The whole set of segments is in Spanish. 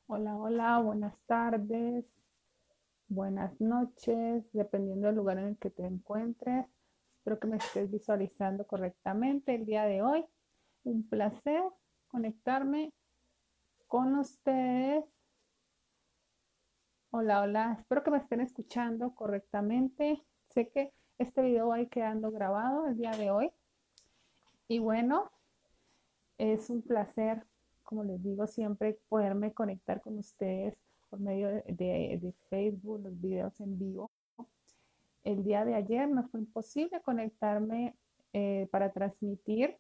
Hola, hola, buenas tardes, buenas noches, dependiendo del lugar en el que te encuentres. Espero que me estés visualizando correctamente el día de hoy. Un placer conectarme con ustedes. Hola, hola, espero que me estén escuchando correctamente. Sé que este video va a ir quedando grabado el día de hoy. Y bueno, es un placer, como les digo siempre, poderme conectar con ustedes por medio de Facebook, los videos en vivo. El día de ayer me fue imposible conectarme para transmitir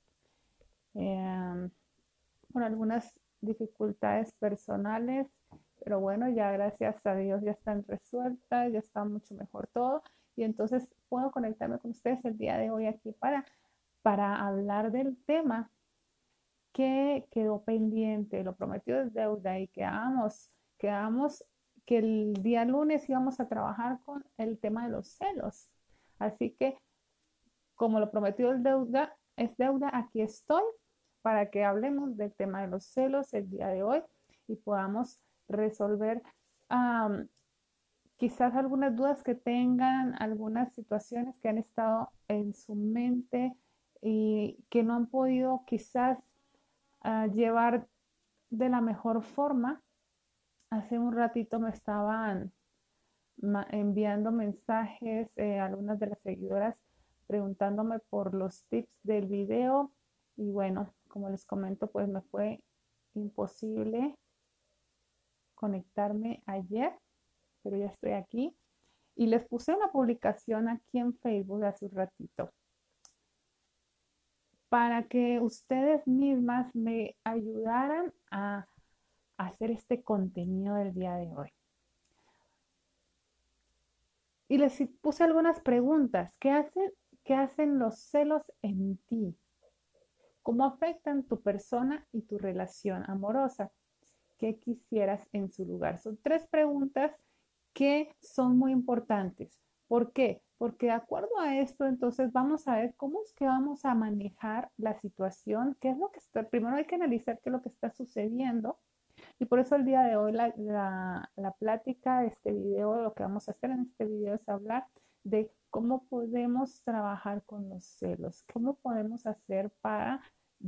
eh, por algunas dificultades personales, pero bueno, ya gracias a Dios ya están resueltas, ya está mucho mejor todo y entonces puedo conectarme con ustedes el día de hoy aquí para hablar del tema que quedó pendiente, lo prometido es deuda y quedamos que el día lunes íbamos a trabajar con el tema de los celos. Así que como lo prometido es deuda, aquí estoy para que hablemos del tema de los celos el día de hoy y podamos resolver um, quizás algunas dudas que tengan, algunas situaciones que han estado en su mente y que no han podido quizás llevar de la mejor forma. Hace un ratito me estaban enviando mensajes algunas de las seguidoras preguntándome por los tips del video y bueno, como les comento, pues me fue imposible conectarme ayer, pero ya estoy aquí y les puse una publicación aquí en Facebook hace un ratito para que ustedes mismas me ayudaran a hacer este contenido del día de hoy. Y les puse algunas preguntas. ¿Qué hacen los celos en ti? ¿Cómo afectan tu persona y tu relación amorosa? ¿Qué quisieras en su lugar? Son tres preguntas que son muy importantes. ¿Por qué? Porque de acuerdo a esto, entonces vamos a ver cómo es que vamos a manejar la situación, qué es lo que está, primero hay que analizar qué es lo que está sucediendo y por eso el día de hoy la plática de este video, lo que vamos a hacer en este video es hablar de cómo podemos trabajar con los celos, cómo podemos hacer para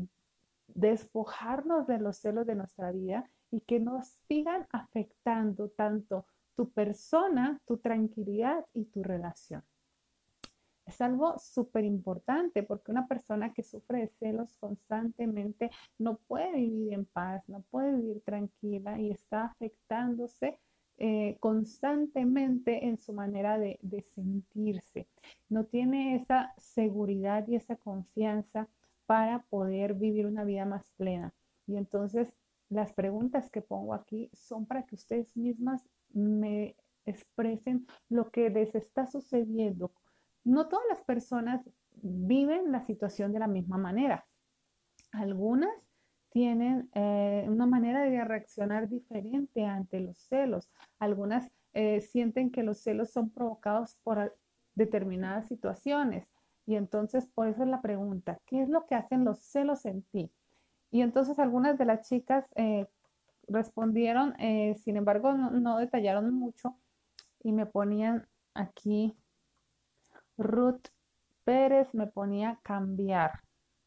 despojarnos de los celos de nuestra vida y que nos sigan afectando tanto tu persona, tu tranquilidad y tu relación. Es algo súper importante porque una persona que sufre de celos constantemente no puede vivir en paz, no puede vivir tranquila y está afectándose constantemente en su manera de sentirse. No tiene esa seguridad y esa confianza para poder vivir una vida más plena. Y entonces las preguntas que pongo aquí son para que ustedes mismas me expresen lo que les está sucediendo. No todas las personas viven la situación de la misma manera. Algunas tienen una manera de reaccionar diferente ante los celos. Algunas sienten que los celos son provocados por determinadas situaciones. Y entonces, por eso es la pregunta, ¿qué es lo que hacen los celos en ti? Y entonces algunas de las chicas respondieron, sin embargo, no detallaron mucho y me ponían aquí Ruth Pérez me ponía cambiar.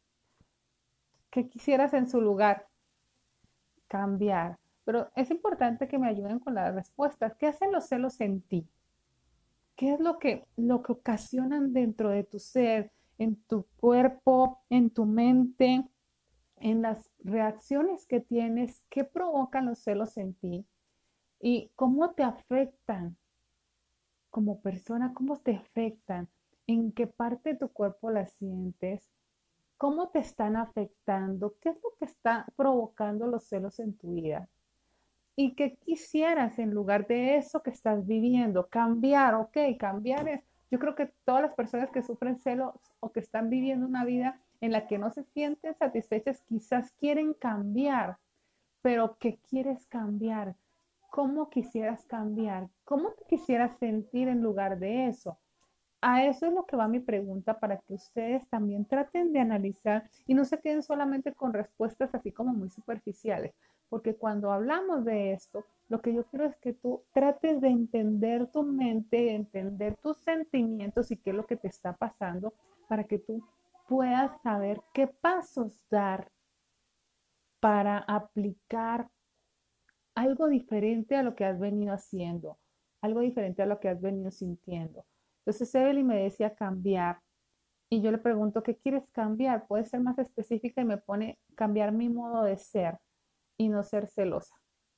¿Qué quisieras en su lugar? Cambiar. Pero es importante que me ayuden con las respuestas. ¿Qué hacen los celos en ti? ¿Qué es lo que ocasionan dentro de tu ser, en tu cuerpo, en tu mente, en las reacciones que tienes? ¿Qué provocan los celos en ti? ¿Y cómo te afectan como persona? ¿Cómo te afectan? ¿En qué parte de tu cuerpo las sientes? ¿Cómo te están afectando? ¿Qué es lo que está provocando los celos en tu vida? ¿Y qué quisieras en lugar de eso que estás viviendo? Cambiar, ok, cambiar es, yo creo que todas las personas que sufren celos o que están viviendo una vida en la que no se sienten satisfechas, quizás quieren cambiar, pero ¿qué quieres cambiar? ¿Cómo quisieras cambiar? ¿Cómo te quisieras sentir en lugar de eso? A eso es lo que va mi pregunta para que ustedes también traten de analizar y no se queden solamente con respuestas así como muy superficiales, porque cuando hablamos de esto, lo que yo quiero es que tú trates de entender tu mente, entender tus sentimientos y qué es lo que te está pasando para que tú puedas saber qué pasos dar para aplicar algo diferente a lo que has venido haciendo, algo diferente a lo que has venido sintiendo. Entonces Evelyn me decía cambiar y yo le pregunto, ¿qué quieres cambiar? Puede ser más específica y me pone cambiar mi modo de ser y no ser celosa.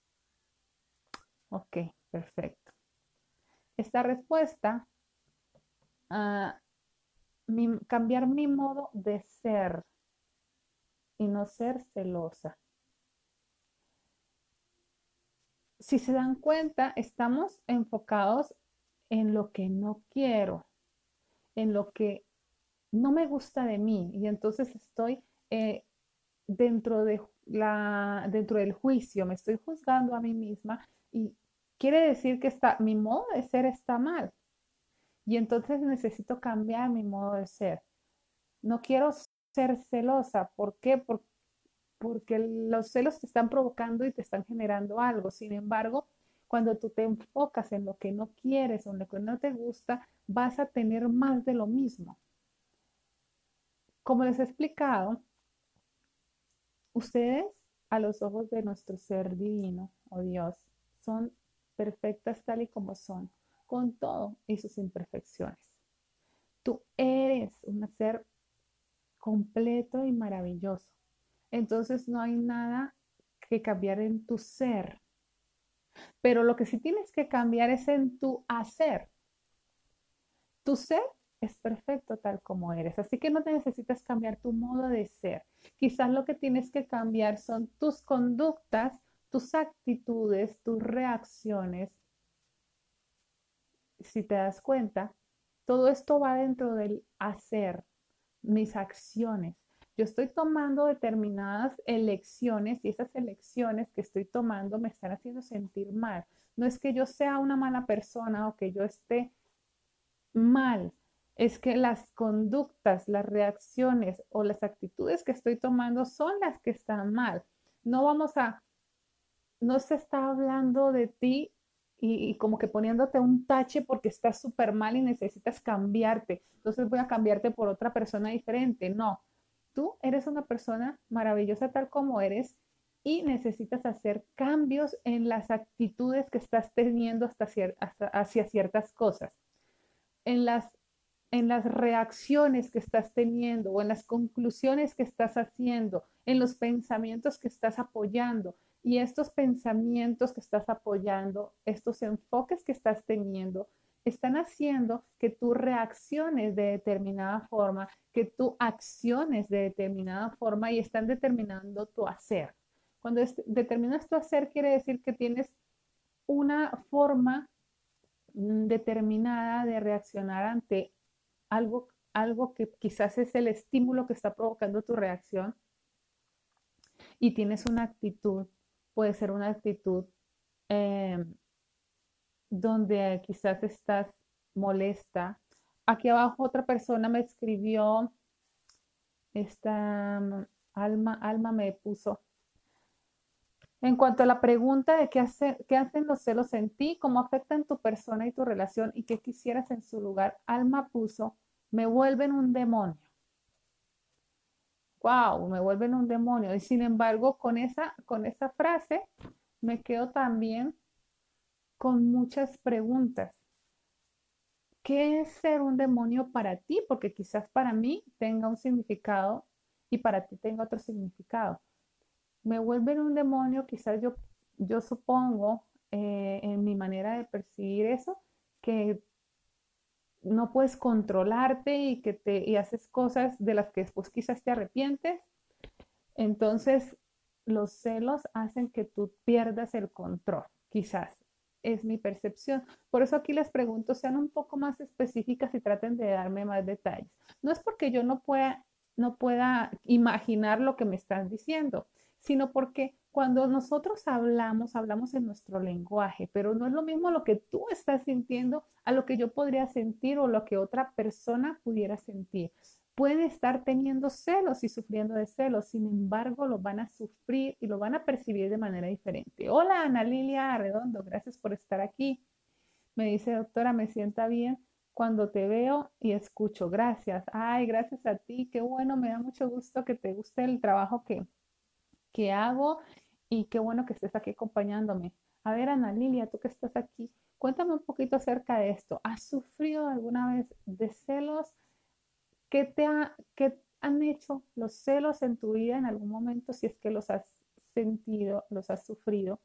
Ok, perfecto. Esta respuesta, ah, cambiar mi modo de ser y no ser celosa. Si se dan cuenta, estamos enfocados en lo que no quiero, en lo que no me gusta de mí y entonces estoy dentro dentro del juicio, me estoy juzgando a mí misma y quiere decir que mi modo de ser está mal y entonces necesito cambiar mi modo de ser. No quiero ser celosa. ¿Por qué? Porque los celos te están provocando y te están generando algo. Sin embargo, cuando tú te enfocas en lo que no quieres o en lo que no te gusta, vas a tener más de lo mismo. Como les he explicado, ustedes a los ojos de nuestro ser divino o Dios son perfectas tal y como son, con todo y sus imperfecciones. Tú eres un ser completo y maravilloso. Entonces no hay nada que cambiar en tu ser. Pero lo que sí tienes que cambiar es en tu hacer. Tu ser es perfecto tal como eres, así que no te necesitas cambiar tu modo de ser. Quizás lo que tienes que cambiar son tus conductas, tus actitudes, tus reacciones. Si te das cuenta, todo esto va dentro del hacer, mis acciones. Yo estoy tomando determinadas elecciones y esas elecciones que estoy tomando me están haciendo sentir mal. No es que yo sea una mala persona o que yo esté mal, es que las conductas, las reacciones o las actitudes que estoy tomando son las que están mal. No vamos a, no se está hablando de ti y como que poniéndote un tache porque estás súper mal y necesitas cambiarte. Entonces voy a cambiarte por otra persona diferente. No, tú eres una persona maravillosa tal como eres y necesitas hacer cambios en las actitudes que estás teniendo hacia ciertas cosas, en en las reacciones que estás teniendo o en las conclusiones que estás haciendo, en los pensamientos que estás apoyando. Y estos pensamientos que estás apoyando, estos enfoques que estás teniendo, están haciendo que tú reacciones de determinada forma, que tú acciones de determinada forma y están determinando tu hacer. Cuando determinas tu hacer, quiere decir que tienes una forma determinada de reaccionar ante algo que quizás es el estímulo que está provocando tu reacción y tienes una actitud, puede ser una actitud eh, donde quizás estás molesta. Aquí abajo otra persona me escribió, esta Alma me puso, en cuanto a la pregunta de qué hacen los celos en ti, cómo afectan tu persona y tu relación y qué quisieras en su lugar, Alma puso, me vuelven un demonio. Wow, me vuelven un demonio. Y sin embargo, con esa frase me quedo también con muchas preguntas. ¿Qué es ser un demonio para ti? Porque quizás para mí tenga un significado y para ti tenga otro significado. Me vuelven un demonio, quizás yo supongo en mi manera de percibir eso, que no puedes controlarte y que y haces cosas de las que después quizás te arrepientes. Entonces, los celos hacen que tú pierdas el control, quizás. Es mi percepción. Por eso aquí les pregunto, sean un poco más específicas y traten de darme más detalles. No es porque yo no pueda imaginar lo que me están diciendo, sino porque cuando nosotros hablamos en nuestro lenguaje, pero no es lo mismo lo que tú estás sintiendo a lo que yo podría sentir o lo que otra persona pudiera sentir. pueden estar teniendo celos y sufriendo de celos, sin embargo, lo van a sufrir y lo van a percibir de manera diferente. Hola, Ana Lilia Arredondo, gracias por estar aquí. Me dice, doctora, me sienta bien cuando te veo y escucho. Gracias. Ay, gracias a ti. Qué bueno, me da mucho gusto que te guste el trabajo que hago y qué bueno que estés aquí acompañándome. A ver, Ana Lilia, tú que estás aquí, cuéntame un poquito acerca de esto. ¿Has sufrido alguna vez de celos? ¿Qué han hecho los celos en tu vida en algún momento, si es que los has sentido, los has sufrido?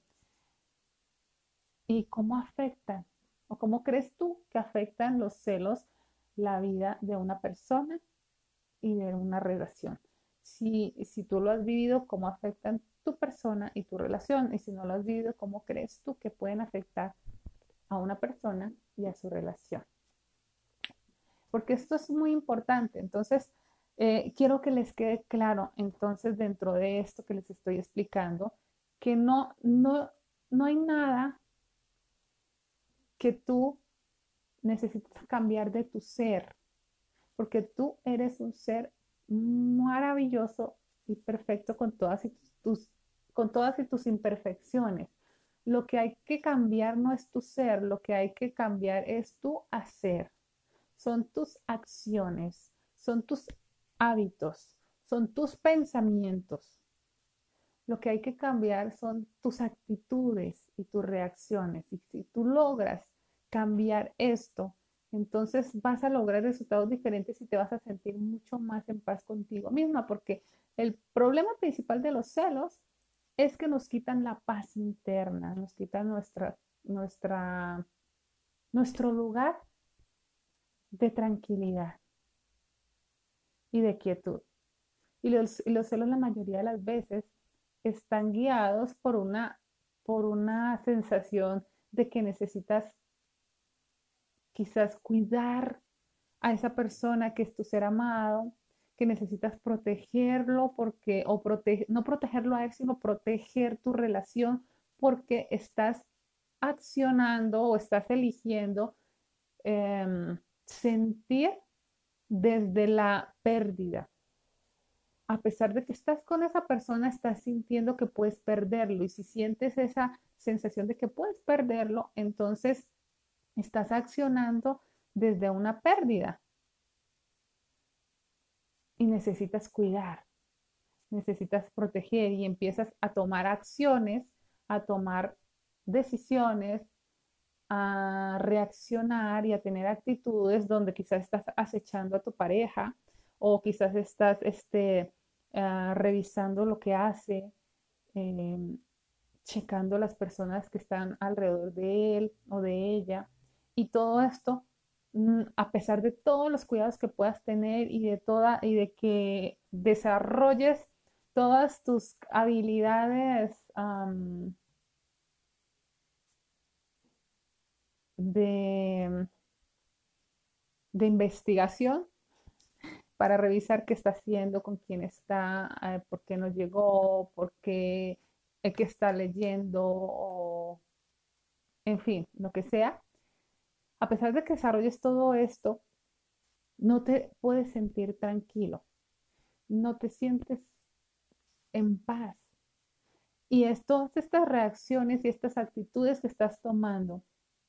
¿Y cómo afectan o cómo crees tú que afectan los celos la vida de una persona y de una relación? Si tú lo has vivido, ¿cómo afectan tu persona y tu relación? Y si no lo has vivido, ¿cómo crees tú que pueden afectar a una persona y a su relación? Porque esto es muy importante. Entonces, quiero que les quede claro, entonces, dentro de esto que les estoy explicando, que no hay nada que tú necesitas cambiar de tu ser, porque tú eres un ser maravilloso y perfecto con todas y tus imperfecciones. Lo que hay que cambiar no es tu ser, lo que hay que cambiar es tu hacer. Son tus acciones, son tus hábitos, son tus pensamientos. Lo que hay que cambiar son tus actitudes y tus reacciones. Y si tú logras cambiar esto, entonces vas a lograr resultados diferentes y te vas a sentir mucho más en paz contigo misma, porque el problema principal de los celos es que nos quitan la paz interna, nos quitan nuestro lugar de tranquilidad y de quietud. Y los celos la mayoría de las veces están guiados por una sensación de que necesitas quizás cuidar a esa persona que es tu ser amado, que necesitas protegerlo no protegerlo a él, sino proteger tu relación porque estás accionando o estás eligiendo sentir desde la pérdida. A pesar de que estás con esa persona, estás sintiendo que puedes perderlo. Y si sientes esa sensación de que puedes perderlo, entonces estás accionando desde una pérdida y necesitas cuidar, necesitas proteger y empiezas a tomar acciones, a tomar decisiones, a reaccionar y a tener actitudes donde quizás estás acechando a tu pareja o quizás estás revisando lo que hace, eh, checando las personas que están alrededor de él o de ella. Y todo esto, a pesar de todos los cuidados que puedas tener y de que desarrolles todas tus habilidades de, de investigación para revisar qué está haciendo, con quién está, por qué no llegó, por qué, qué está leyendo, o en fin, lo que sea. A pesar de que desarrolles todo esto, no te puedes sentir tranquilo, no te sientes en paz. Y todas estas reacciones y estas actitudes que estás tomando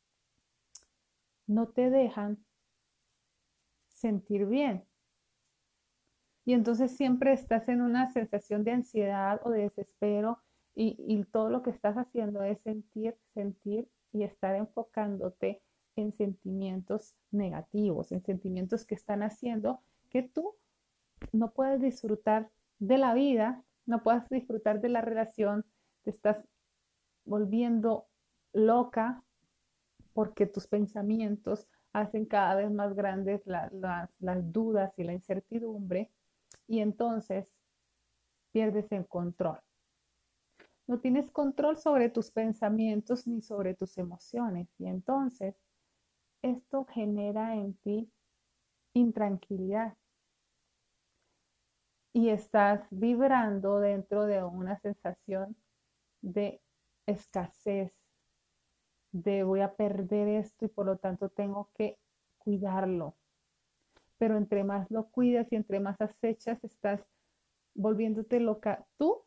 no te dejan sentir bien. Y entonces siempre estás en una sensación de ansiedad o de desespero y todo lo que estás haciendo es sentir, sentir y estar enfocándote en sentimientos negativos, en sentimientos que están haciendo que tú no puedes disfrutar de la vida, no puedes disfrutar de la relación, te estás volviendo loca porque tus pensamientos hacen cada vez más grandes las dudas y la incertidumbre y entonces pierdes el control. No tienes control sobre tus pensamientos ni sobre tus emociones y entonces esto genera en ti intranquilidad y estás vibrando dentro de una sensación de escasez, de voy a perder esto y por lo tanto tengo que cuidarlo. pero entre más lo cuidas y entre más acechas, estás volviéndote loca tú,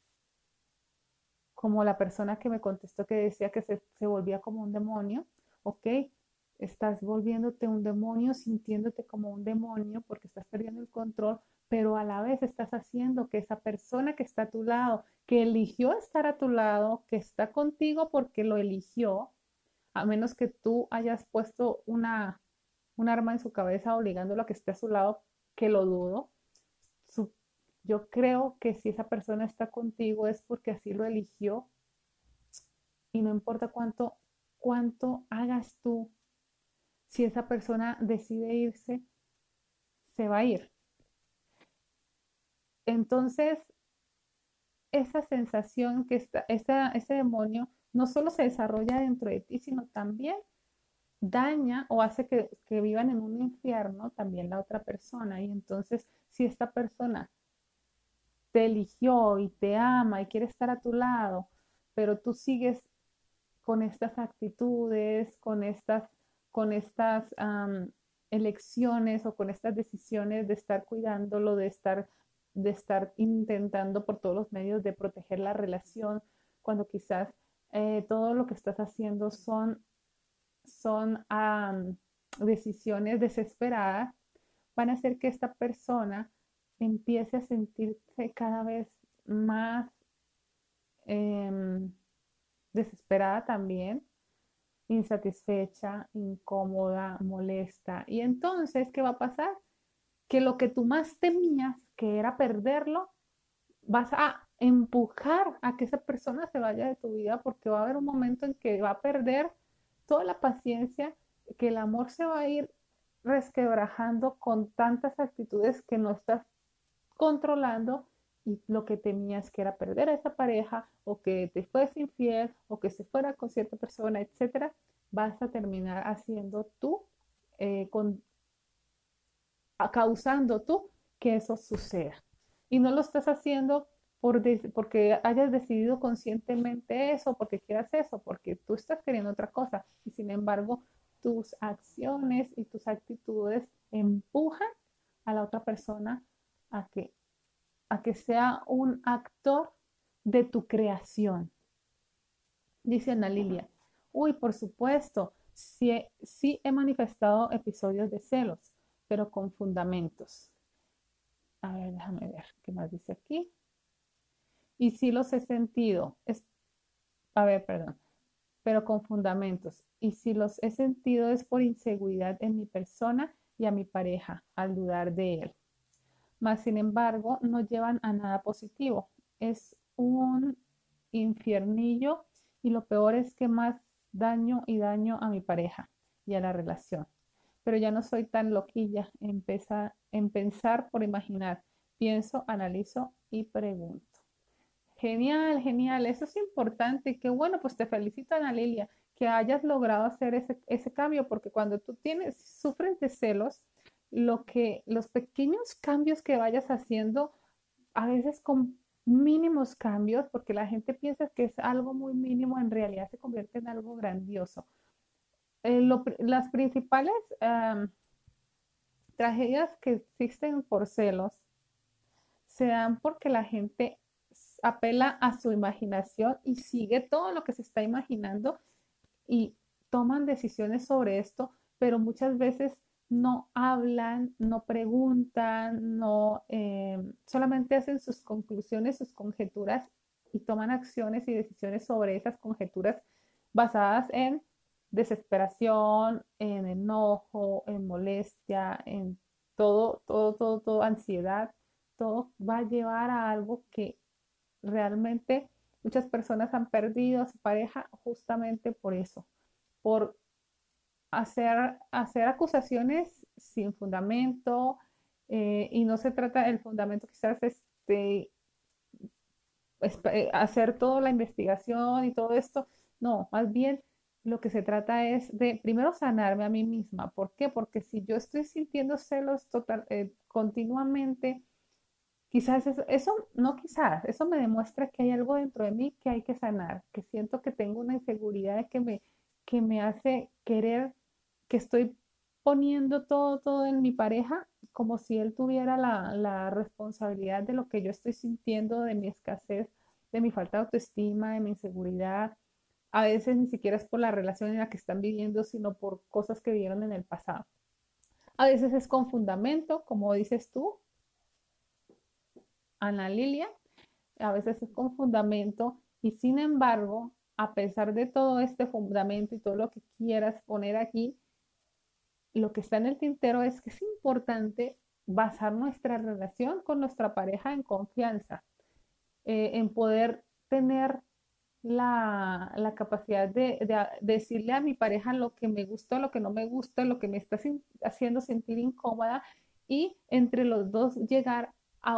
como la persona que me contestó que decía que se volvía como un demonio, ¿ok? Estás volviéndote un demonio, sintiéndote como un demonio porque estás perdiendo el control, pero a la vez estás haciendo que esa persona que está a tu lado, que eligió estar a tu lado, que está contigo porque lo eligió, a menos que tú hayas puesto un arma en su cabeza obligándolo a que esté a su lado, que lo dudo. Su- yo creo que si esa persona está contigo es porque así lo eligió y no importa cuánto hagas tú, si esa persona decide irse, se va a ir. Entonces, esa sensación que ese demonio no solo se desarrolla dentro de ti, sino también daña o hace que vivan en un infierno también la otra persona. Y entonces, si esta persona te eligió y te ama y quiere estar a tu lado, pero tú sigues con estas actitudes, con estas elecciones o con estas decisiones de estar cuidándolo, de estar intentando por todos los medios de proteger la relación, cuando quizás todo lo que estás haciendo son decisiones desesperadas, van a hacer que esta persona empiece a sentirse cada vez más eh, desesperada también, insatisfecha, incómoda, molesta. Y entonces, ¿qué va a pasar? Que lo que tú más temías, que era perderlo, vas a empujar a que esa persona se vaya de tu vida porque va a haber un momento en que va a perder toda la paciencia, que el amor se va a ir resquebrajando con tantas actitudes que no estás controlando y lo que temías que era perder a esa pareja o que te fuese infiel o que se fuera con cierta persona, etcétera, vas a terminar haciendo tú, con, causando tú que eso suceda. Y no lo estás haciendo porque hayas decidido conscientemente eso, porque quieras eso, porque tú estás queriendo otra cosa. Y sin embargo, tus acciones y tus actitudes empujan a la otra persona a que sea un actor de tu creación. Dice Ana Lilia, uy, por supuesto, sí he manifestado episodios de celos, pero con fundamentos. A ver, déjame ver qué más dice aquí. Y sí los he sentido, a ver, perdón, pero con fundamentos. Y si los he sentido es por inseguridad en mi persona y a mi pareja al dudar de él. Mas, sin embargo, no llevan a nada positivo. Es un infiernillo y lo peor es que más daño y daño a mi pareja y a la relación. Pero ya no soy tan loquilla en pensar por imaginar. Pienso, analizo y pregunto. Genial, genial. Eso es importante. Y qué bueno, pues te felicito, Ana Lilia, que hayas logrado hacer ese cambio, porque cuando tú sufres de celos, los pequeños cambios que vayas haciendo, a veces con mínimos cambios, porque la gente piensa que es algo muy mínimo, en realidad se convierte en algo grandioso. Las principales tragedias que existen por celos se dan porque la gente apela a su imaginación y sigue todo lo que se está imaginando y toman decisiones sobre esto, pero muchas veces no hablan, no preguntan, no solamente hacen sus conclusiones, sus conjeturas y toman acciones y decisiones sobre esas conjeturas basadas en desesperación, en enojo, en molestia, en todo, ansiedad. Todo va a llevar a algo que realmente muchas personas han perdido a su pareja justamente por eso, por hacer acusaciones sin fundamento, y no se trata el fundamento quizás hacer toda la investigación y todo esto, no, más bien lo que se trata es de primero sanarme a mí misma. ¿Por qué? Porque si yo estoy sintiendo celos continuamente, quizás no quizás, eso me demuestra que hay algo dentro de mí que hay que sanar, que siento que tengo una inseguridad que me hace querer, que estoy poniendo todo en mi pareja, como si él tuviera la responsabilidad de lo que yo estoy sintiendo, de mi escasez, de mi falta de autoestima, de mi inseguridad. A veces ni siquiera es por la relación en la que están viviendo, sino por cosas que vivieron en el pasado. A veces es con fundamento, como dices tú, Ana Lilia, a veces es con fundamento y sin embargo, a pesar de todo este fundamento y todo lo que quieras poner aquí, lo que está en el tintero es que es importante basar nuestra relación con nuestra pareja en confianza, en poder tener la capacidad de decirle a mi pareja lo que me gusta, lo que no me gusta, lo que me está haciendo sentir incómoda y entre los dos llegar a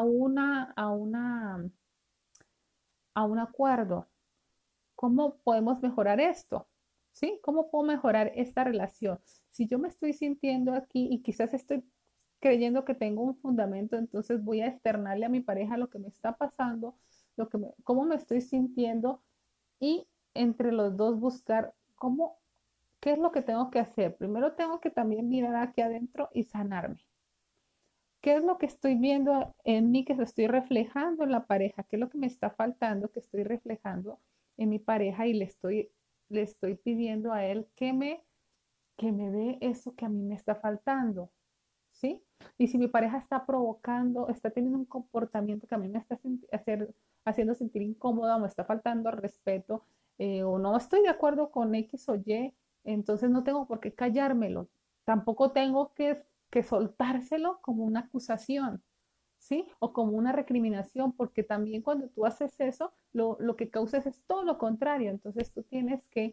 a un acuerdo. ¿Cómo podemos mejorar esto? ¿Sí? ¿Cómo puedo mejorar esta relación? Si yo me estoy sintiendo aquí y quizás estoy creyendo que tengo un fundamento, entonces voy a externarle a mi pareja lo que me está pasando, cómo me estoy sintiendo y entre los dos buscar qué es lo que tengo que hacer. Primero tengo que también mirar aquí adentro y sanarme. ¿Qué es lo que estoy viendo en mí que se estoy reflejando en la pareja? ¿Qué es lo que me está faltando que estoy reflejando en mi pareja y le estoy pidiendo a él que me dé eso que a mí me está faltando? ¿Sí? Y si mi pareja está provocando, está teniendo un comportamiento que a mí me está haciendo sentir incómoda o me está faltando al respeto, o no estoy de acuerdo con X o Y, entonces no tengo por qué callármelo. Tampoco tengo que soltárselo como una acusación, ¿sí? O como una recriminación, porque también cuando tú haces eso, lo que causas es todo lo contrario. Entonces tú tienes que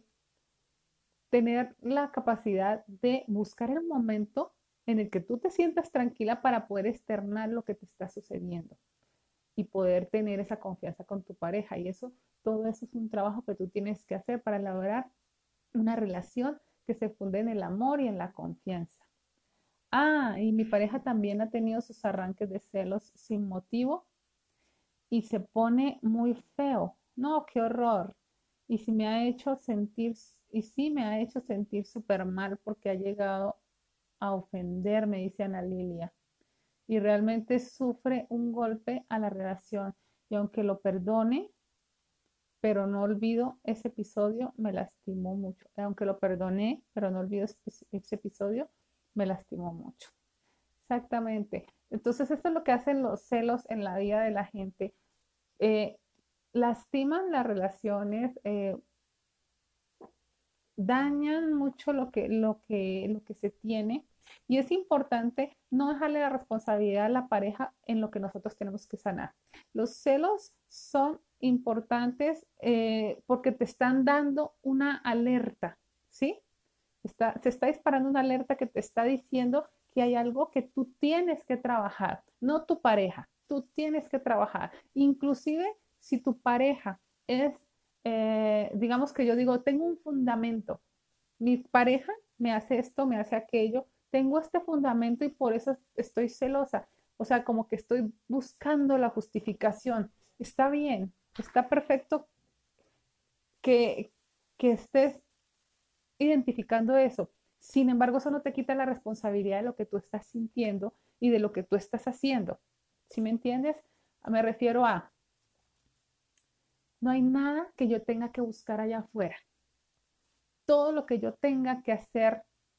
tener la capacidad de buscar el momento en el que tú te sientas tranquila para poder externar lo que te está sucediendo y poder tener esa confianza con tu pareja. Y eso, todo eso es un trabajo que tú tienes que hacer para lograr una relación que se funde en el amor y en la confianza. Ah, y mi pareja también ha tenido sus arranques de celos sin motivo y se pone muy feo. No, qué horror. Y sí me ha hecho sentir, y sí me ha hecho sentir súper mal porque ha llegado a ofenderme, dice Ana Lilia. Y realmente sufre un golpe a la relación. Y aunque lo perdone, pero no olvido ese episodio, me lastimó mucho. Aunque lo perdoné, pero no olvido ese episodio, me lastimó mucho. Exactamente. Entonces, esto es lo que hacen los celos en la vida de la gente. Eh, lastiman las relaciones, dañan mucho lo que se tiene y es importante no dejarle la responsabilidad a la pareja en lo que nosotros tenemos que sanar. Los celos son importantes porque te están dando una alerta, ¿sí? Se está disparando una alerta que te está diciendo que hay algo que tú tienes que trabajar, no tu pareja, tú tienes que trabajar. Inclusive si tu pareja es, digamos que yo digo, tengo un fundamento, mi pareja me hace esto, me hace aquello, tengo este fundamento y por eso estoy celosa. O sea, como que estoy buscando la justificación. Está bien, está perfecto que, que estés identificando eso. Sin embargo, eso no te quita la responsabilidad de lo que tú estás sintiendo y de lo que tú estás haciendo. ¿Sí me entiendes? Me refiero a, no hay nada que yo tenga que buscar allá afuera. Todo lo que yo tenga que hacer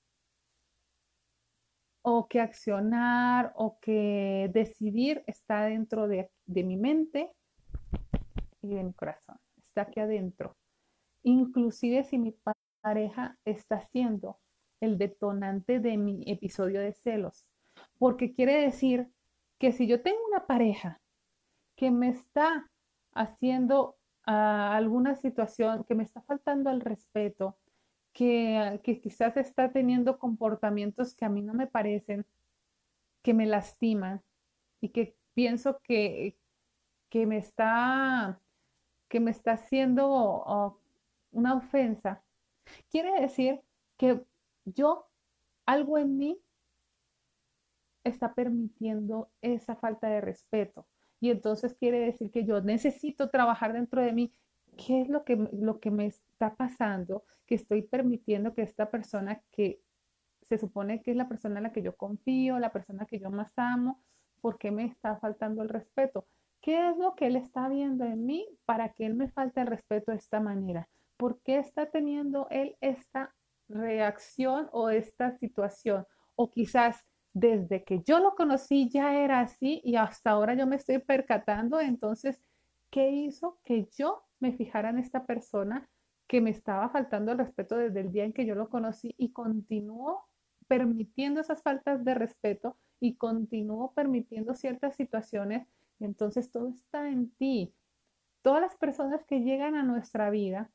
o que accionar o que decidir está dentro de mi mente y de mi corazón. Está aquí adentro. Inclusive si mi pareja está siendo el detonante de mi episodio de celos. Porque quiere decir que si yo tengo una pareja que me está haciendo alguna situación, que me está faltando el respeto, que quizás está teniendo comportamientos que a mí no me parecen, que me lastiman y que pienso que me está, que me está haciendo una ofensa, quiere decir que yo, algo en mí está permitiendo esa falta de respeto. Y entonces quiere decir que yo necesito trabajar dentro de mí. ¿Qué es lo que me está pasando? Que estoy permitiendo que esta persona que se supone que es la persona en la que yo confío, la persona que yo más amo, ¿por qué me está faltando el respeto? ¿Qué es lo que él está viendo en mí para que él me falte el respeto de esta manera? ¿Por qué está teniendo él esta reacción o esta situación? O quizás desde que yo lo conocí ya era así y hasta ahora yo me estoy percatando. Entonces, ¿qué hizo que yo me fijara en esta persona que me estaba faltando el respeto desde el día en que yo lo conocí y continúo permitiendo esas faltas de respeto y continúo permitiendo ciertas situaciones? Entonces, todo está en ti. Todas las personas que llegan a nuestra vida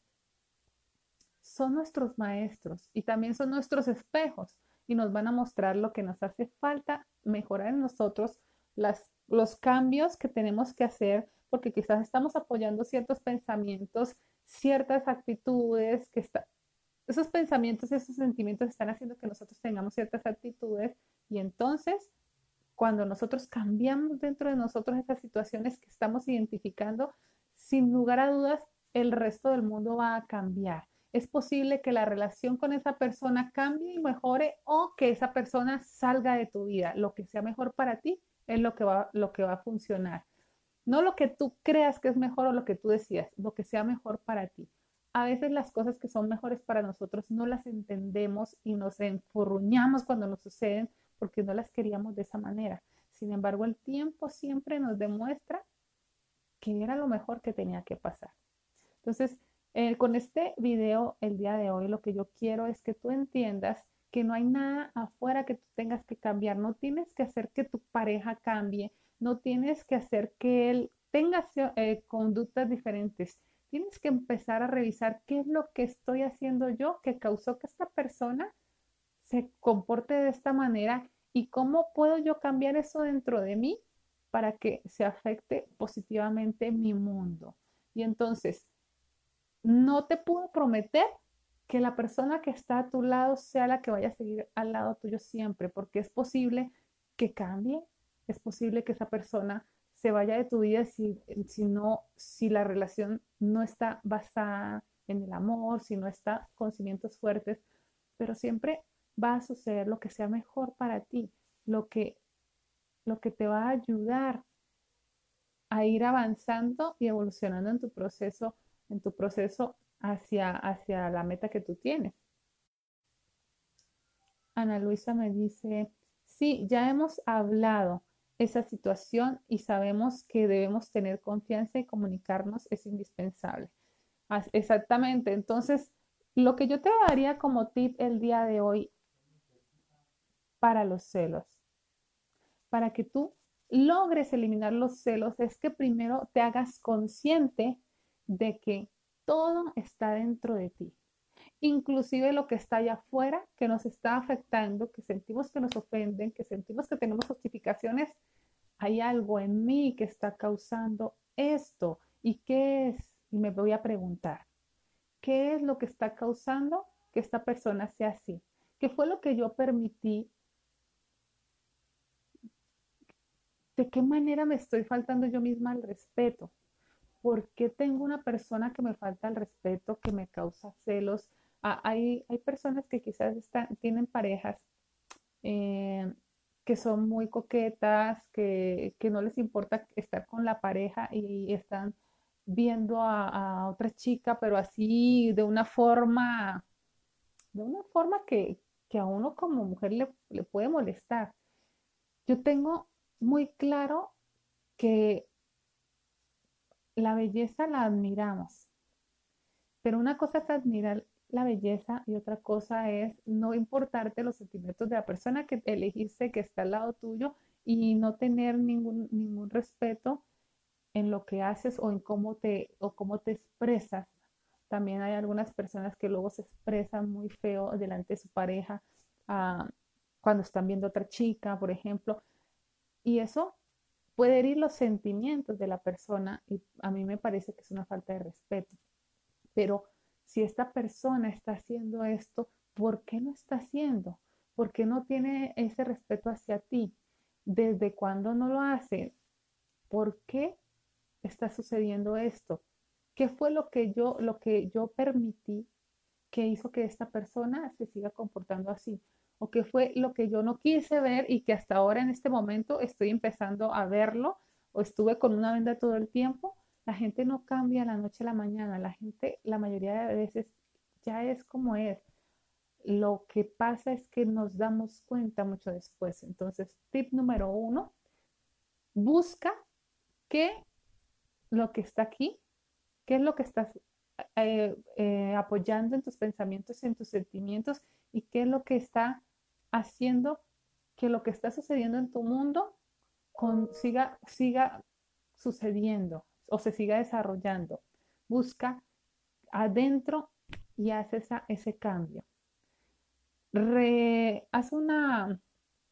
son nuestros maestros y también son nuestros espejos y nos van a mostrar lo que nos hace falta mejorar en nosotros, los cambios que tenemos que hacer, porque quizás estamos apoyando ciertos pensamientos, ciertas actitudes, esos pensamientos, esos sentimientos están haciendo que nosotros tengamos ciertas actitudes y entonces cuando nosotros cambiamos dentro de nosotros esas situaciones que estamos identificando, sin lugar a dudas, el resto del mundo va a cambiar. Es posible que la relación con esa persona cambie y mejore o que esa persona salga de tu vida. Lo que sea mejor para ti es lo que va a funcionar. No lo que tú creas que es mejor o lo que tú decías, lo que sea mejor para ti. A veces las cosas que son mejores para nosotros no las entendemos y nos enfurruñamos cuando nos suceden porque no las queríamos de esa manera. Sin embargo, el tiempo siempre nos demuestra que era lo mejor que tenía que pasar. Entonces, con este video el día de hoy, lo que yo quiero es que tú entiendas que no hay nada afuera que tú tengas que cambiar. No tienes que hacer que tu pareja cambie, no tienes que hacer que él tenga conductas diferentes. Tienes que empezar a revisar qué es lo que estoy haciendo yo que causó que esta persona se comporte de esta manera y cómo puedo yo cambiar eso dentro de mí para que se afecte positivamente mi mundo. Y entonces, no te puedo prometer que la persona que está a tu lado sea la que vaya a seguir al lado tuyo siempre, porque es posible que cambie, es posible que esa persona se vaya de tu vida si la relación no está basada en el amor, si no está con cimientos fuertes, pero siempre va a suceder lo que sea mejor para ti, lo que, lo que te va a ayudar a ir avanzando y evolucionando en tu proceso hacia la meta que tú tienes. Ana Luisa me dice, sí, ya hemos hablado esa situación y sabemos que debemos tener confianza y comunicarnos es indispensable. Exactamente. Entonces, lo que yo te daría como tip el día de hoy para los celos, para que tú logres eliminar los celos, es que primero te hagas consciente de que todo está dentro de ti, inclusive lo que está allá afuera, que nos está afectando, que sentimos que nos ofenden, que sentimos que tenemos justificaciones. Hay algo en mí que está causando esto. ¿Y qué es? Y me voy a preguntar, ¿qué es lo que está causando que esta persona sea así? ¿Qué fue lo que yo permití? ¿De qué manera me estoy faltando yo misma al respeto? ¿Por qué tengo una persona que me falta el respeto, que me causa celos? Hay personas que quizás tienen parejas eh, que son muy coquetas, que no les importa estar con la pareja y están viendo a otra chica, pero así de una forma que a uno como mujer le puede molestar. Yo tengo muy claro que la belleza la admiramos, pero una cosa es admirar la belleza y otra cosa es no importarte los sentimientos de la persona que elegiste, que está al lado tuyo y no tener ningún respeto en lo que haces o en cómo te expresas. También hay algunas personas que luego se expresan muy feo delante de su pareja, ah, cuando están viendo a otra chica, por ejemplo, y eso puede herir los sentimientos de la persona y a mí me parece que es una falta de respeto. Pero si esta persona está haciendo esto, ¿por qué lo está haciendo? ¿Por qué no tiene ese respeto hacia ti? ¿Desde cuándo no lo hace? ¿Por qué está sucediendo esto? ¿Qué fue lo que yo permití que hizo que esta persona se siga comportando así? o qué fue lo que yo no quise ver y que hasta ahora en este momento estoy empezando a verlo o estuve con una venda todo el tiempo. La gente no cambia de la noche a la mañana, la gente la mayoría de veces ya es como es. Lo que pasa es que nos damos cuenta mucho después. Entonces, tip número uno, busca qué lo que está aquí, qué es lo que estás apoyando en tus pensamientos, en tus sentimientos y qué es lo que está haciendo que lo que está sucediendo en tu mundo siga sucediendo o se siga desarrollando. Busca adentro y haz ese cambio. Haz una,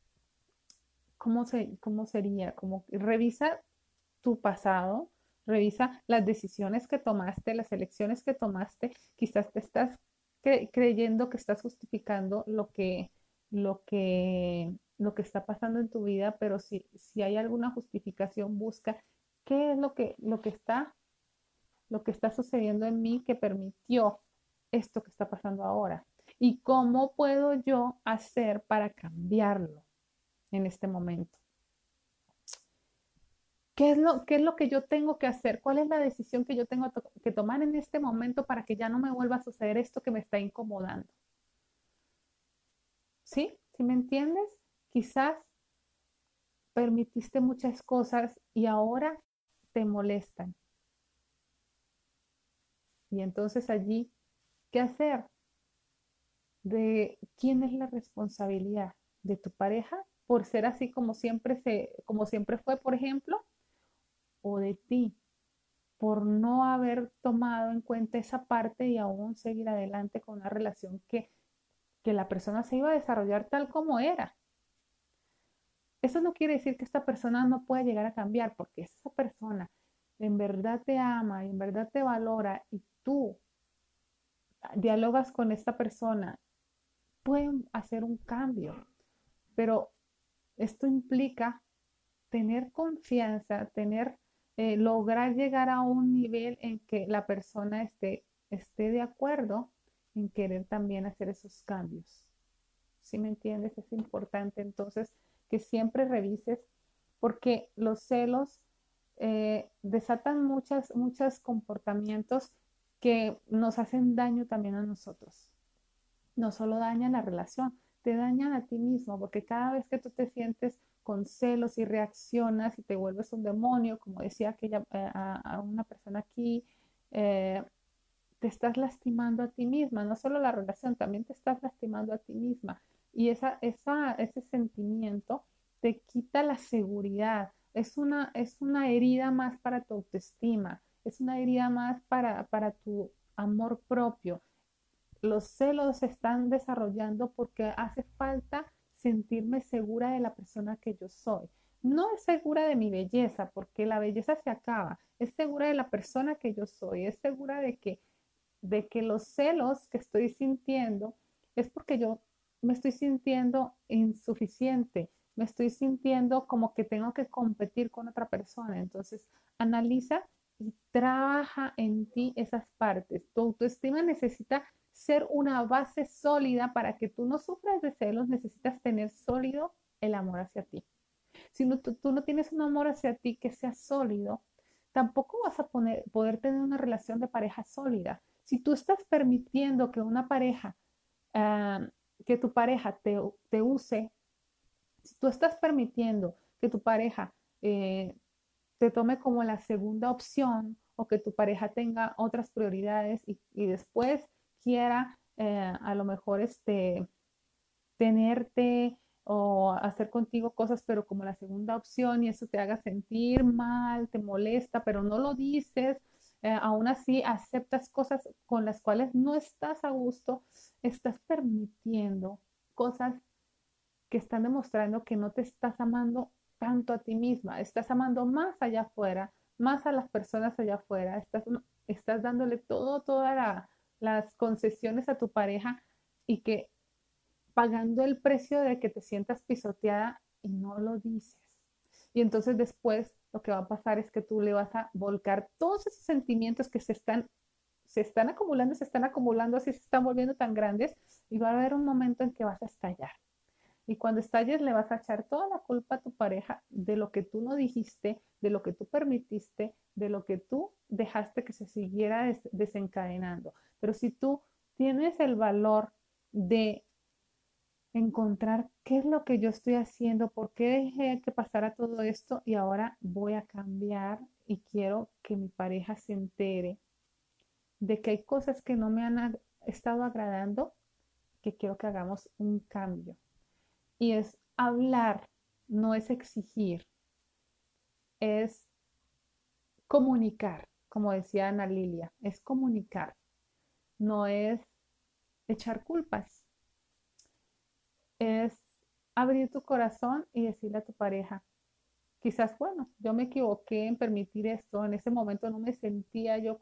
¿cómo sería? Como revisa tu pasado, revisa las decisiones que tomaste, las elecciones que tomaste. Quizás te estás creyendo que estás justificando lo que está pasando en tu vida, pero si hay alguna justificación, busca qué es lo que está sucediendo en mí que permitió esto que está pasando ahora. ¿Y cómo puedo yo hacer para cambiarlo en este momento? Qué es lo que yo tengo que hacer? ¿Cuál es la decisión que yo tengo que tomar en este momento para que ya no me vuelva a suceder esto que me está incomodando? ¿Sí? ¿Sí me entiendes? Quizás permitiste muchas cosas y ahora te molestan. Y entonces allí, ¿qué hacer? ¿De quién es la responsabilidad? ¿De tu pareja por ser así como siempre fue, por ejemplo? ¿O de ti por no haber tomado en cuenta esa parte y aún seguir adelante con una relación que la persona se iba a desarrollar tal como era? Eso no quiere decir que esta persona no pueda llegar a cambiar, porque esa persona en verdad te ama y en verdad te valora y tú dialogas con esta persona, pueden hacer un cambio, pero esto implica tener confianza, lograr llegar a un nivel en que la persona esté de acuerdo en querer también hacer esos cambios. ¿Sí me entiendes? Es importante entonces que siempre revises porque los celos desatan muchos comportamientos que nos hacen daño también a nosotros. No solo dañan la relación, te dañan a ti mismo, porque cada vez que tú te sientes con celos y reaccionas y te vuelves un demonio, como decía a una persona aquí, eh, te estás lastimando a ti misma, no solo la relación, también te estás lastimando a ti misma. Y ese sentimiento te quita la seguridad, es una herida más para tu autoestima, es una herida más para tu amor propio. Los celos se están desarrollando porque hace falta sentirme segura de la persona que yo soy. No es segura de mi belleza, porque la belleza se acaba. Es segura de la persona que yo soy. Es segura de que los celos que estoy sintiendo es porque yo me estoy sintiendo insuficiente. Me estoy sintiendo como que tengo que competir con otra persona. Entonces, analiza y trabaja en ti esas partes. Tu autoestima necesita ser una base sólida para que tú no sufras de celos, necesitas tener sólido el amor hacia ti. Si no, tú no tienes un amor hacia ti que sea sólido, tampoco vas a poder tener una relación de pareja sólida. Si tú estás permitiendo que una pareja, uh, que tu pareja te use, si tú estás permitiendo que tu pareja te tome como la segunda opción o que tu pareja tenga otras prioridades y después quiera a lo mejor tenerte o hacer contigo cosas, pero como la segunda opción y eso te haga sentir mal, te molesta, pero no lo dices, aún así aceptas cosas con las cuales no estás a gusto, estás permitiendo cosas que están demostrando que no te estás amando tanto a ti misma, estás amando más allá afuera, más a las personas allá afuera, estás dándole todas las concesiones a tu pareja y que pagando el precio de que te sientas pisoteada y no lo dices. Y entonces después lo que va a pasar es que tú le vas a volcar todos esos sentimientos que se están acumulando, así se están volviendo tan grandes y va a haber un momento en que vas a estallar. Y cuando estalles le vas a echar toda la culpa a tu pareja de lo que tú no dijiste, de lo que tú permitiste, de lo que tú dejaste que se siguiera desencadenando. Pero si tú tienes el valor de encontrar qué es lo que yo estoy haciendo, por qué dejé que pasara todo esto y ahora voy a cambiar y quiero que mi pareja se entere de que hay cosas que no me han estado agradando, que quiero que hagamos un cambio. Y es hablar, no es exigir, es comunicar, como decía Ana Lilia, es comunicar, no es echar culpas, es abrir tu corazón y decirle a tu pareja, quizás, bueno, yo me equivoqué en permitir esto, en ese momento no me sentía yo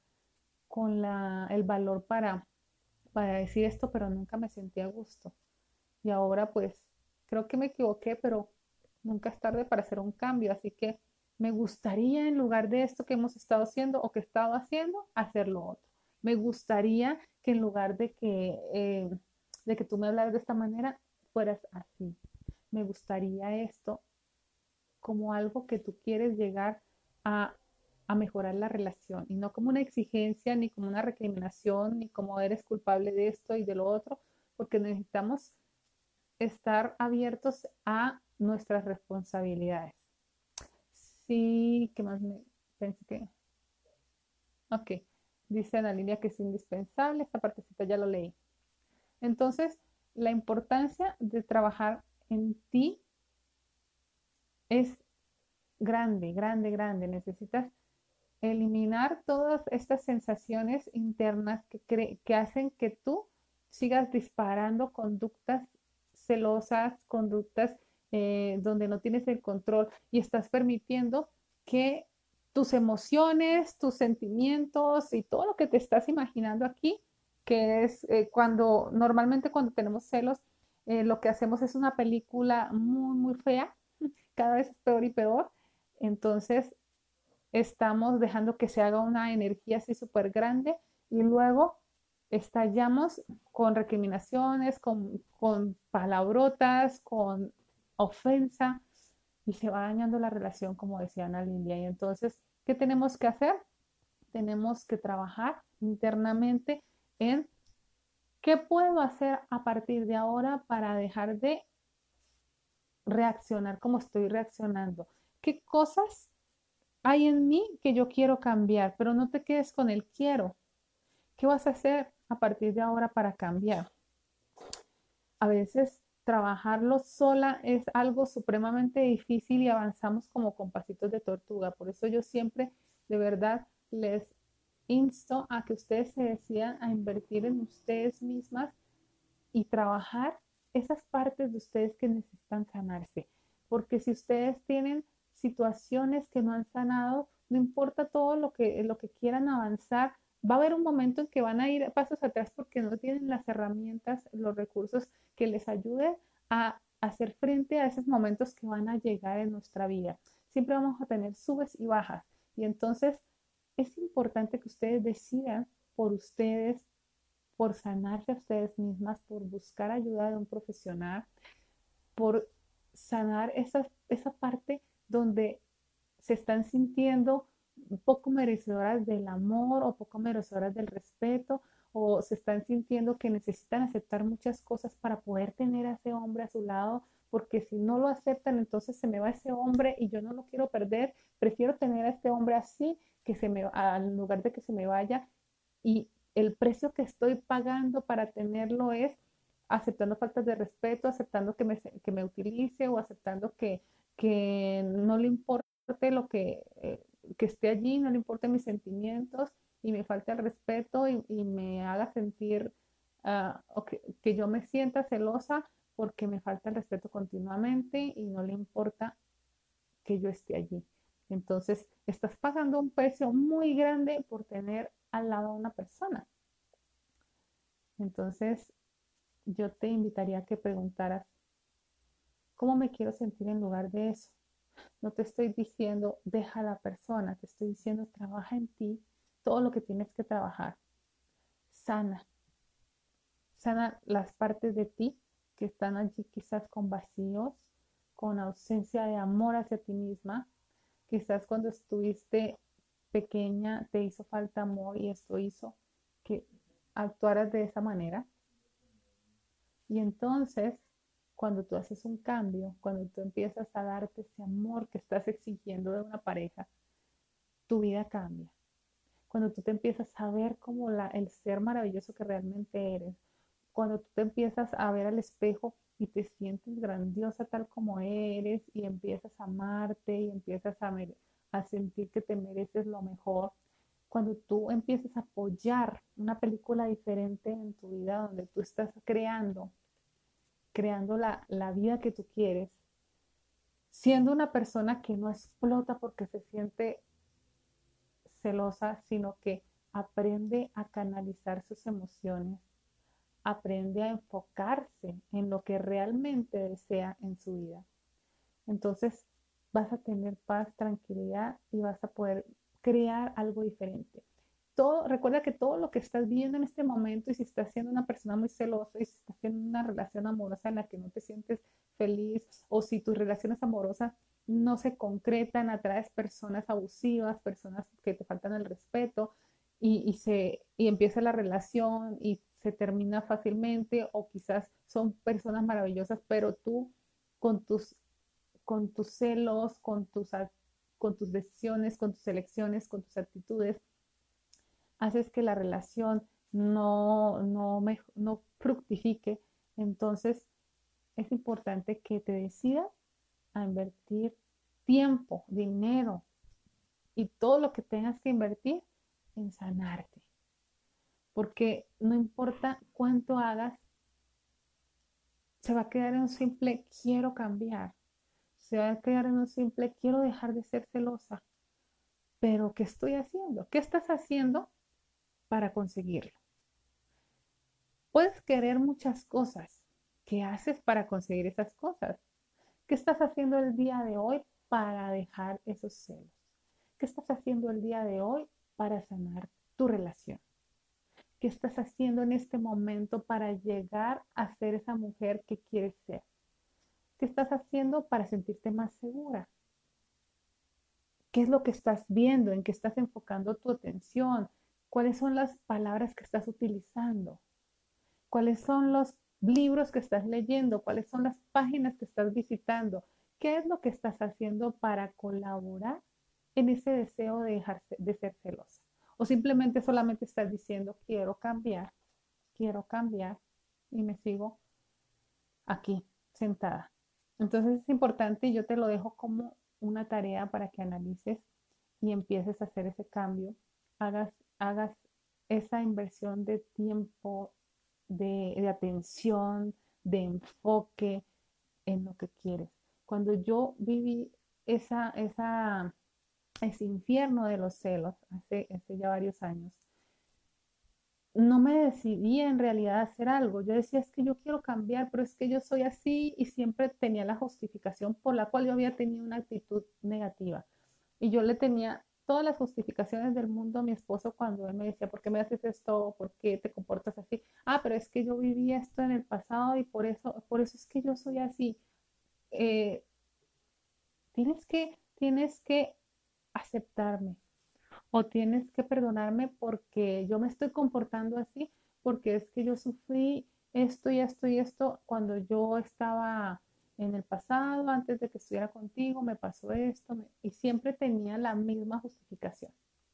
el valor para decir esto, pero nunca me sentía a gusto. Y ahora pues creo que me equivoqué, pero nunca es tarde para hacer un cambio. Así que me gustaría en lugar de esto que hemos estado haciendo o que he estado haciendo, hacer lo otro. Me gustaría que en lugar de que tú me hablaras de esta manera, fueras así. Me gustaría esto como algo que tú quieres llegar a, a mejorar la relación y no como una exigencia, ni como una recriminación, ni como eres culpable de esto y de lo otro, porque necesitamos estar abiertos a nuestras responsabilidades. Sí, ¿qué más me pensé que? Ok, dice Ana Lilia que es indispensable, esta partecita ya lo leí. Entonces, la importancia de trabajar en ti es grande, grande, grande. Necesitas eliminar todas estas sensaciones internas que hacen que tú sigas disparando conductas celosas, conductas donde no tienes el control y estás permitiendo que tus emociones, tus sentimientos y todo lo que te estás imaginando aquí, que es normalmente cuando tenemos celos, lo que hacemos es una película muy, muy fea, cada vez es peor y peor. Entonces, estamos dejando que se haga una energía así súper grande y luego estallamos con recriminaciones, con palabrotas, con ofensa y se va dañando la relación, como decía Ana Lilia. Y entonces, ¿qué tenemos que hacer? Tenemos que trabajar internamente en qué puedo hacer a partir de ahora para dejar de reaccionar como estoy reaccionando. ¿Qué cosas hay en mí que yo quiero cambiar? Pero no te quedes con el quiero. ¿Qué vas a hacer a partir de ahora para cambiar? A veces trabajarlo sola es algo supremamente difícil y avanzamos como con pasitos de tortuga. Por eso yo siempre de verdad les insto a que ustedes se decidan a invertir en ustedes mismas y trabajar esas partes de ustedes que necesitan sanarse. Porque si ustedes tienen situaciones que no han sanado, no importa todo lo que quieran avanzar, va a haber un momento en que van a ir pasos atrás porque no tienen las herramientas, los recursos que les ayuden a hacer frente a esos momentos que van a llegar en nuestra vida. Siempre vamos a tener subes y bajas. Y entonces es importante que ustedes decidan por ustedes, por sanarse a ustedes mismas, por buscar ayuda de un profesional, por sanar esa parte donde se están sintiendo un poco merecedoras del amor o poco merecedoras del respeto o se están sintiendo que necesitan aceptar muchas cosas para poder tener a ese hombre a su lado, porque si no lo aceptan, entonces se me va ese hombre y yo no lo quiero perder, prefiero tener a este hombre así que en lugar de que se me vaya y el precio que estoy pagando para tenerlo es aceptando faltas de respeto, aceptando que me utilice o aceptando que no le importe que esté allí, no le importen mis sentimientos y me falte el respeto y me haga sentir o que yo me sienta celosa porque me falta el respeto continuamente y no le importa que yo esté allí. Entonces, estás pagando un precio muy grande por tener al lado a una persona. Entonces, yo te invitaría a que preguntaras, ¿cómo me quiero sentir en lugar de eso? No te estoy diciendo, deja a la persona, te estoy diciendo, trabaja en ti todo lo que tienes que trabajar. Sana, sana las partes de ti que están allí quizás con vacíos, con ausencia de amor hacia ti misma. Quizás cuando estuviste pequeña te hizo falta amor y esto hizo que actuaras de esa manera. Y entonces, cuando tú haces un cambio, cuando tú empiezas a darte ese amor que estás exigiendo de una pareja, tu vida cambia. Cuando tú te empiezas a ver como el ser maravilloso que realmente eres, cuando tú te empiezas a ver al espejo y te sientes grandiosa tal como eres y empiezas a amarte y empiezas a sentir que te mereces lo mejor, cuando tú empiezas a apoyar una película diferente en tu vida donde tú estás creando la vida que tú quieres, siendo una persona que no explota porque se siente celosa, sino que aprende a canalizar sus emociones, aprende a enfocarse en lo que realmente desea en su vida. Entonces vas a tener paz, tranquilidad y vas a poder crear algo diferente. Recuerda que todo lo que estás viendo en este momento y si estás siendo una persona muy celosa y si estás en una relación amorosa en la que no te sientes feliz o si tus relaciones amorosas no se concretan, atraes personas abusivas, personas que te faltan el respeto y empieza la relación y se termina fácilmente o quizás son personas maravillosas, pero tú con tus celos, con tus decisiones, con tus elecciones, con tus actitudes, haces que la relación no fructifique. Entonces es importante que te decidas a invertir tiempo, dinero y todo lo que tengas que invertir en sanarte. Porque no importa cuánto hagas, se va a quedar en un simple quiero cambiar. Se va a quedar en un simple quiero dejar de ser celosa. Pero ¿qué estoy haciendo? ¿Qué estás haciendo para conseguirlo? Puedes querer muchas cosas. ¿Qué haces para conseguir esas cosas? ¿Qué estás haciendo el día de hoy para dejar esos celos? ¿Qué estás haciendo el día de hoy para sanar tu relación? ¿Qué estás haciendo en este momento para llegar a ser esa mujer que quieres ser? ¿Qué estás haciendo para sentirte más segura? ¿Qué es lo que estás viendo? ¿En qué estás enfocando tu atención? ¿Cuáles son las palabras que estás utilizando? ¿Cuáles son los libros que estás leyendo? ¿Cuáles son las páginas que estás visitando? ¿Qué es lo que estás haciendo para colaborar en ese deseo de ser celosa? O simplemente solamente estás diciendo, quiero cambiar y me sigo aquí sentada. Entonces es importante y yo te lo dejo como una tarea para que analices y empieces a hacer ese cambio, hagas esa inversión de tiempo, de atención, de enfoque en lo que quieres. Cuando yo viví ese infierno de los celos hace ya varios años, no me decidí en realidad a hacer algo. Yo decía, es que yo quiero cambiar, pero es que yo soy así y siempre tenía la justificación por la cual yo había tenido una actitud negativa. Y yo le tenía todas las justificaciones del mundo a mi esposo cuando él me decía, ¿por qué me haces esto? ¿Por qué te comportas así? Ah, pero es que yo viví esto en el pasado y por eso es que yo soy así. Eh, tienes que aceptarme o tienes que perdonarme porque yo me estoy comportando así, porque es que yo sufrí esto y esto y esto cuando yo estaba en el pasado, antes de que estuviera contigo, me pasó esto, y siempre tenía la misma justificación.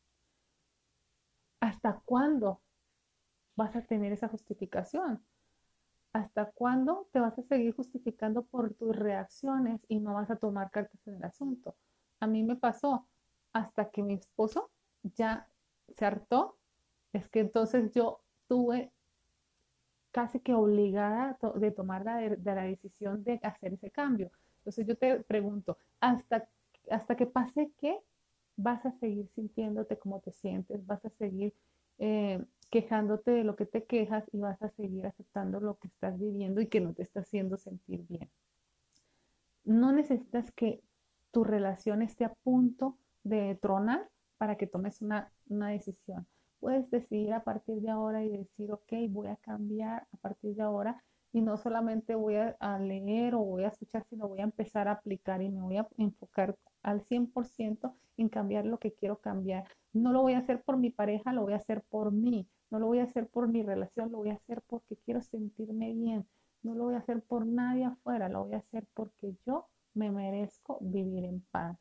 ¿Hasta cuándo vas a tener esa justificación? ¿Hasta cuándo te vas a seguir justificando por tus reacciones y no vas a tomar cartas en el asunto? A mí me pasó hasta que mi esposo ya se hartó, es que entonces yo tuve casi que obligada de tomar la decisión de hacer ese cambio. Entonces yo te pregunto, ¿hasta que pase qué? ¿Vas a seguir sintiéndote como te sientes? ¿Vas a seguir quejándote de lo que te quejas y vas a seguir aceptando lo que estás viviendo y que no te está haciendo sentir bien? No necesitas que tu relación esté a punto de tronar para que tomes una decisión. Puedes decidir a partir de ahora y decir, ok, voy a cambiar a partir de ahora y no solamente voy a leer o voy a escuchar, sino voy a empezar a aplicar y me voy a enfocar al 100% en cambiar lo que quiero cambiar. No lo voy a hacer por mi pareja, lo voy a hacer por mí. No lo voy a hacer por mi relación, lo voy a hacer porque quiero sentirme bien. No lo voy a hacer por nadie afuera, lo voy a hacer porque yo me merezco vivir en paz,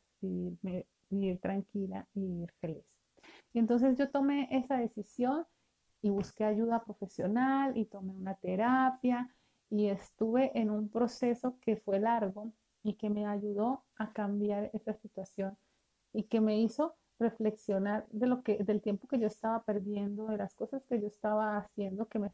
vivir tranquila y vivir feliz. Y entonces yo tomé esa decisión y busqué ayuda profesional y tomé una terapia y estuve en un proceso que fue largo y que me ayudó a cambiar esa situación y que me hizo reflexionar del tiempo que yo estaba perdiendo, de las cosas que yo estaba haciendo que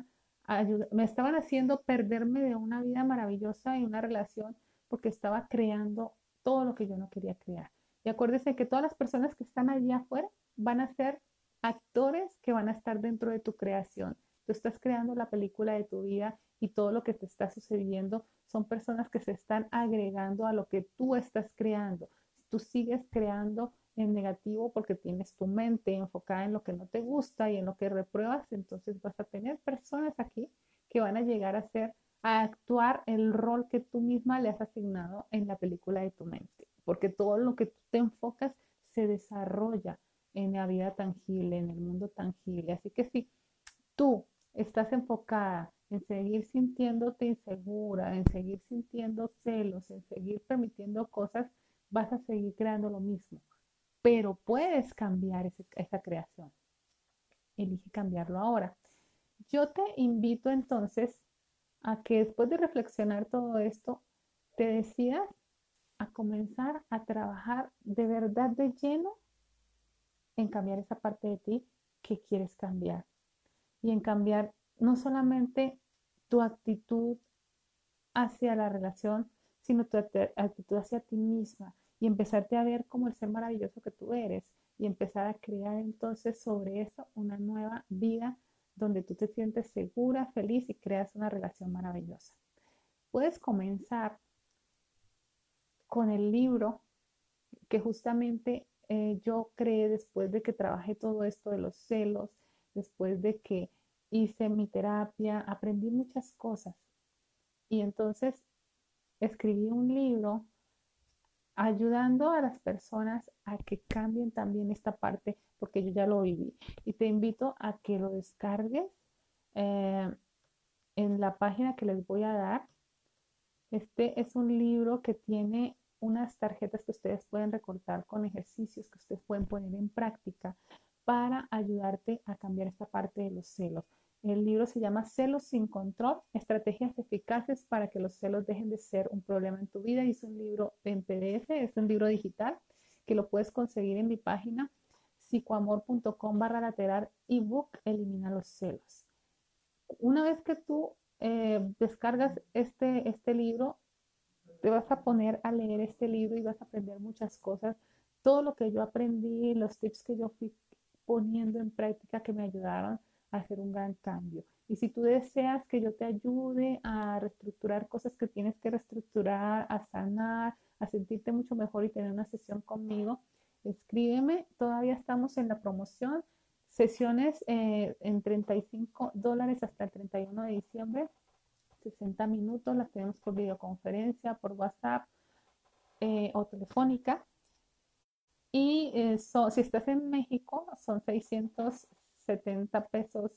me estaban haciendo perderme de una vida maravillosa y una relación porque estaba creando todo lo que yo no quería crear. Y acuérdese que todas las personas que están allí afuera van a ser actores que van a estar dentro de tu creación. Tú estás creando la película de tu vida y todo lo que te está sucediendo son personas que se están agregando a lo que tú estás creando. Si tú sigues creando en negativo porque tienes tu mente enfocada en lo que no te gusta y en lo que repruebas, entonces vas a tener personas aquí que van a llegar a actuar el rol que tú misma le has asignado en la película de tu mente, porque todo lo que tú te enfocas se desarrolla en la vida tangible, en el mundo tangible. Así que si tú estás enfocada en seguir sintiéndote insegura, en seguir sintiendo celos, en seguir permitiendo cosas, vas a seguir creando lo mismo. Pero puedes cambiar esa creación. Elige cambiarlo ahora. Yo te invito entonces a que después de reflexionar todo esto, te decidas a comenzar a trabajar de verdad de lleno en cambiar esa parte de ti que quieres cambiar y en cambiar no solamente tu actitud hacia la relación, sino tu actitud hacia ti misma y empezarte a ver como el ser maravilloso que tú eres y empezar a crear entonces sobre eso una nueva vida donde tú te sientes segura, feliz y creas una relación maravillosa. Puedes comenzar con el libro que justamente yo creé después de que trabajé todo esto de los celos, después de que hice mi terapia, aprendí muchas cosas. Y entonces escribí un libro ayudando a las personas a que cambien también esta parte, porque yo ya lo viví. Y te invito a que lo descargues eh, en la página que les voy a dar. Este es un libro que tiene unas tarjetas que ustedes pueden recortar con ejercicios que ustedes pueden poner en práctica para ayudarte a cambiar esta parte de los celos. El libro se llama Celos sin control, estrategias eficaces para que los celos dejen de ser un problema en tu vida. Y es un libro en PDF, es un libro digital que lo puedes conseguir en mi página psicoamor.com/lateral ebook Elimina los celos. Una vez que tú descargas este libro, te vas a poner a leer este libro y vas a aprender muchas cosas. Todo lo que yo aprendí, los tips que yo fui poniendo en práctica que me ayudaron a hacer un gran cambio. Y si tú deseas que yo te ayude a reestructurar cosas que tienes que reestructurar, a sanar, a sentirte mucho mejor y tener una sesión conmigo, escríbeme. Todavía estamos en la promoción. Sesiones en $35 hasta el 31 de diciembre. 60 minutos, las tenemos por videoconferencia, por WhatsApp o telefónica. Y si estás en México, son 670 pesos,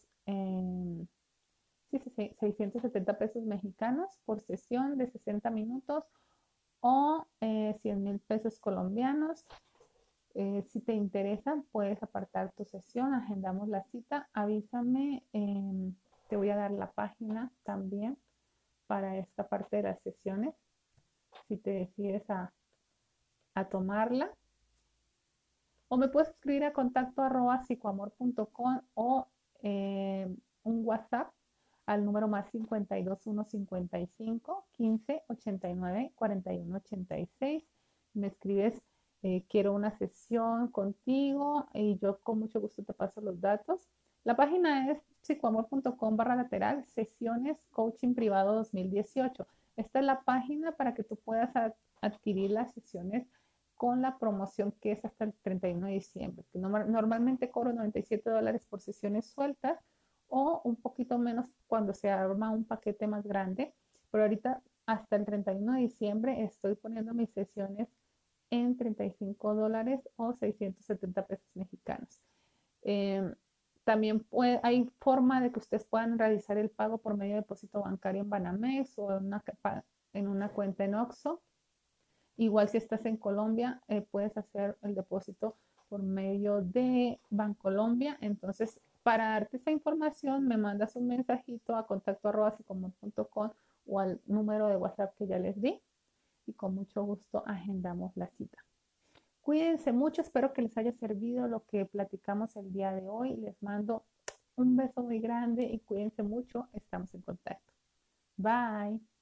sí, 670 pesos mexicanos por sesión de 60 minutos o 100,000 pesos colombianos. Si te interesan, puedes apartar tu sesión, agendamos la cita, avísame, te voy a dar la página también para esta parte de las sesiones, si te decides a tomarla. O me puedes escribir a contacto@psicoamor.com o un WhatsApp al número más 521 55 15 89 41 86. Me escribes, quiero una sesión contigo y yo con mucho gusto te paso los datos. La página es psicoamor.com/lateral sesiones coaching privado 2018. Esta es la página para que tú puedas adquirir las sesiones con la promoción que es hasta el 31 de diciembre. Que normalmente cobro $97 por sesiones sueltas o un poquito menos cuando se arma un paquete más grande. Pero ahorita hasta el 31 de diciembre estoy poniendo mis sesiones en $35 o 670 pesos mexicanos. Eh, También hay forma de que ustedes puedan realizar el pago por medio de depósito bancario en Banamex o en una cuenta en Oxxo. Igual si estás en Colombia, puedes hacer el depósito por medio de Bancolombia. Entonces, para darte esa información, me mandas un mensajito a contacto@sicomor.com o al número de WhatsApp que ya les di y con mucho gusto agendamos la cita. Cuídense mucho, espero que les haya servido lo que platicamos el día de hoy. Les mando un beso muy grande y cuídense mucho, estamos en contacto. Bye.